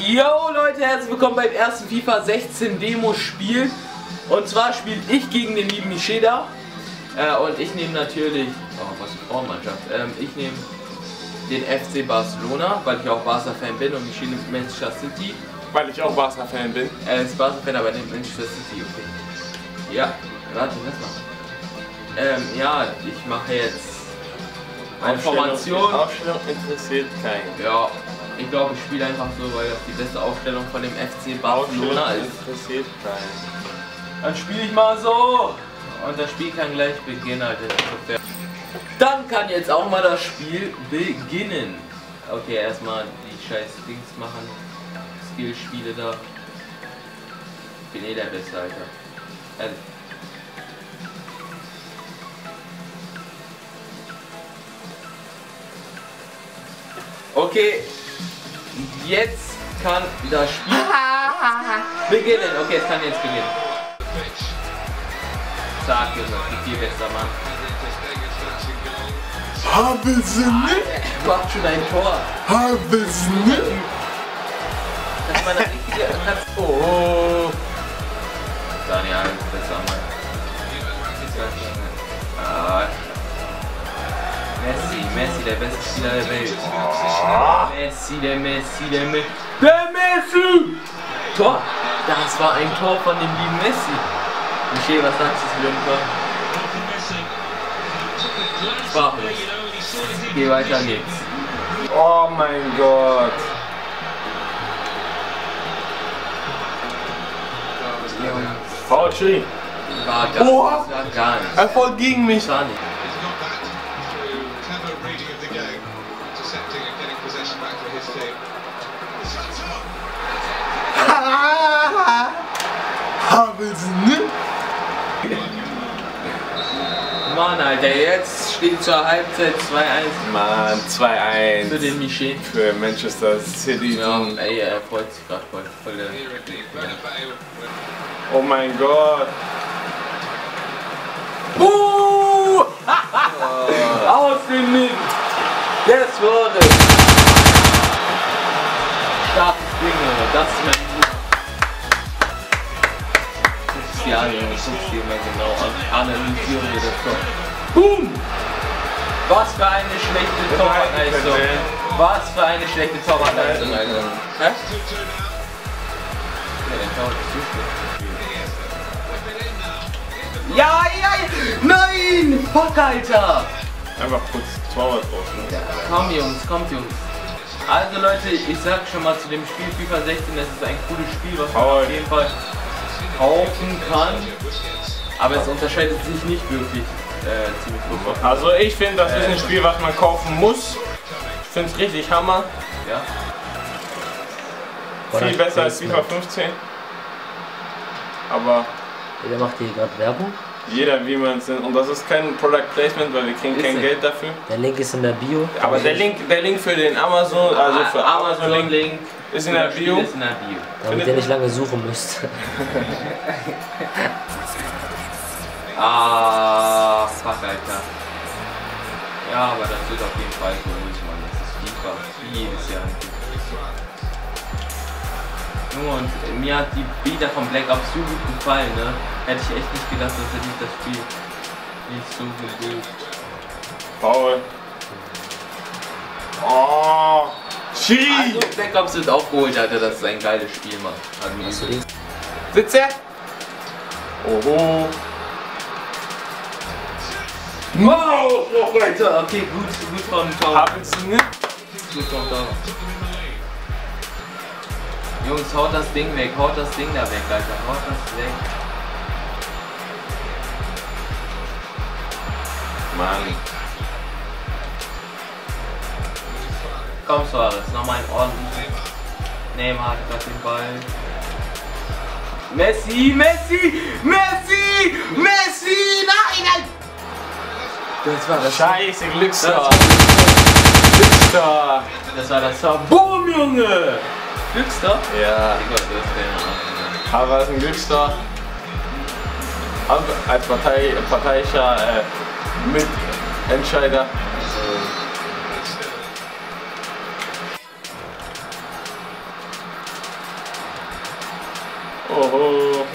Yo Leute, herzlich willkommen beim ersten FIFA 16 Demo-Spiel. Und zwar spiele ich gegen den lieben Micheda. Und ich nehme natürlich, was für Frauenmannschaft, ich nehme den FC Barcelona, weil ich auch Barca-Fan bin, und Michel nimmt Manchester City. Weil ich auch Barca-Fan bin. Er ist Barca-Fan, aber nimmt Manchester City, okay. Ja, warte, lass mal. Ja, ich mache jetzt eine Formation. Aufstellung interessiert keinen. Ja, ich glaube, ich spiele einfach so, weil das die beste Aufstellung von dem FC Barcelona ist. Interessiert keinen. Dann spiele ich mal so. Und das Spiel kann gleich beginnen, Alter. Dann kann jetzt auch mal das Spiel beginnen. Okay, erstmal die scheiß Dings machen. Skillspiele da. Ich bin eh der Beste, Alter. Ehrlich. Okay, jetzt kann das Spiel beginnen. Okay, es kann jetzt beginnen. Zack, Junge, viel besser, Mann. Haben sie nicht? Macht schon ein Tor. Haben sie nicht? Das ist meine richtige... Oh. Daniel, besser, Mann. Messi, der beste Spieler der Welt. Messi. Der Messi! Tor! Das war ein Tor von dem lieben Messi. Michel, was sagst du zu dem Tor? Sprachlos. Geh weiter geht's. Oh mein Gott. Foul Schiri. War gar nicht. Erfolg gegen mich. Gar nicht. Haben sie nicht? Mann, Alter, jetzt steht zur Halbzeit 2-1. Mann, 2-1. Für den Michel. Für Manchester City. Ja, ey, er freut sich gerade voll. Oh mein Gott. Aus dem Nick! Das wurde! Starkes Ding, Junge. Das ist mein Bruder. Guck's dir an, Junge. Guck's dir mal genau an. Analysieren wir das doch. Boom! Was für eine schlechte Torwartleistung. Was für eine schlechte Torwartleistung, Alter. Hä? Ja, der Torwart ist so schlecht. Ja! Nein! Fuck, Alter! Einfach kurz Torwart drauf. Ne? Ja, kommt Jungs. Also Leute, ich sag schon mal zu dem Spiel FIFA 16, das ist ein cooles Spiel, was man auf jeden Fall kaufen kann. Aber es unterscheidet sich nicht wirklich ziemlich gut. Also ich finde, das ist ein Spiel, was man kaufen muss. Ich finde es richtig Hammer. Ja. Viel besser als FIFA 15. Aber der macht hier gerade Werbung. Jeder wie man es sind. Und das ist kein Product Placement, weil wir kriegen kein Geld dafür. Der Link ist in der Bio. Aber der Link für den Amazon, also für Amazon Link ist in der Bio. Damit ihr nicht lange suchen müsst. Ah, fuck, Alter. Ja, aber das wird auf jeden Fall geholt, Mann. Das ist FIFA. Wie jedes Jahr. Und mir hat die Beta von Black Ops so gut gefallen, ne? Hätte ich echt nicht gedacht, dass er nicht das Spiel nicht so gut will. Paul. Oh! Schiri! Also Black Ops wird aufgeholt, Alter, das ist ein geiles Spiel, Mann. Sitzt er? Oho! Wow! Oh, Alter, okay, gut vom Tor. Haben Sie nicht? Gut vom Tor. Jungs, haut das Ding weg, haut das Ding da weg, Alter, haut das weg. Mann. Komm, Suarez, nochmal ein ordentlich. Neymar hat gerade den Ball. Messi! Nein! Das war das Scheiße, Glückstor! Glückstor! Das war das Tor. Boom, Junge! Glückstor? Ja. Ich glaube, das ist keine Ahnung. Aber es ist ein Glückstor. Als parteiischer Mitentscheider. Oh.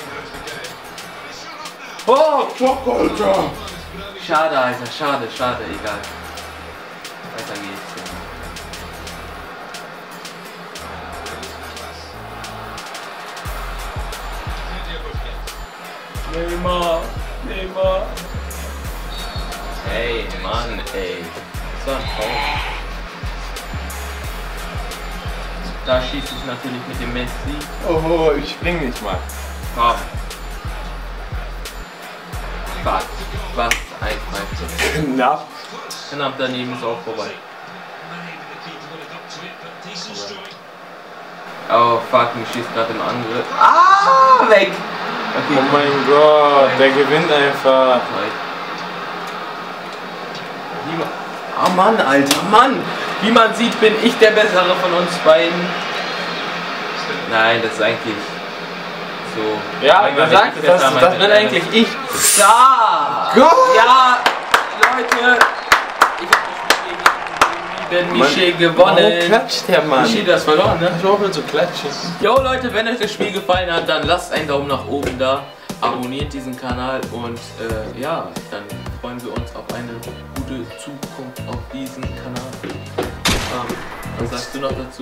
Oh, fuck, Alter. Schade, Alter, schade, egal. Weiter geht's. Neymar. Hey, Mann, ey. Das war ein Foul. Da schießt es natürlich mit dem Messi. Oh, ich spring nicht mal. Komm. Was ein Pfeifchen. Knapp. Knapp daneben ist auch vorbei. Oh fuck, mich schießt gerade im Angriff. Ah, weg! Okay. Oh mein Gott, der gewinnt einfach. Oh Mann, Alter, Mann! Wie man sieht, bin ich der Bessere von uns beiden. Nein, das ist eigentlich so. Ja, gesagt, das bin eigentlich ich. Ja! Gott! Ja! Leute! Ich hab das Spiel gegen Michel gewonnen. Warum klatscht der Mann? Michel, das verloren, ne? Ich hoffe zu klatschen. Jo Leute, wenn euch das Spiel gefallen hat, dann lasst einen Daumen nach oben da. Abonniert diesen Kanal und ja, dann freuen wir uns auf eine gute Zukunft auf diesem Kanal. Was sagst du noch dazu?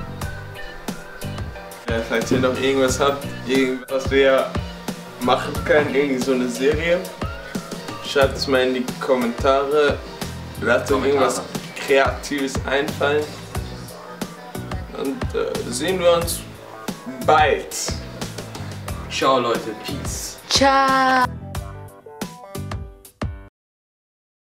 Ja, falls ihr noch irgendwas habt, was wir machen können, irgendwie so eine Serie, schreibt es mal in die Kommentare. Lasst euch irgendwas Kreatives einfallen. Und sehen wir uns bald. Ciao Leute, Peace. Ciao.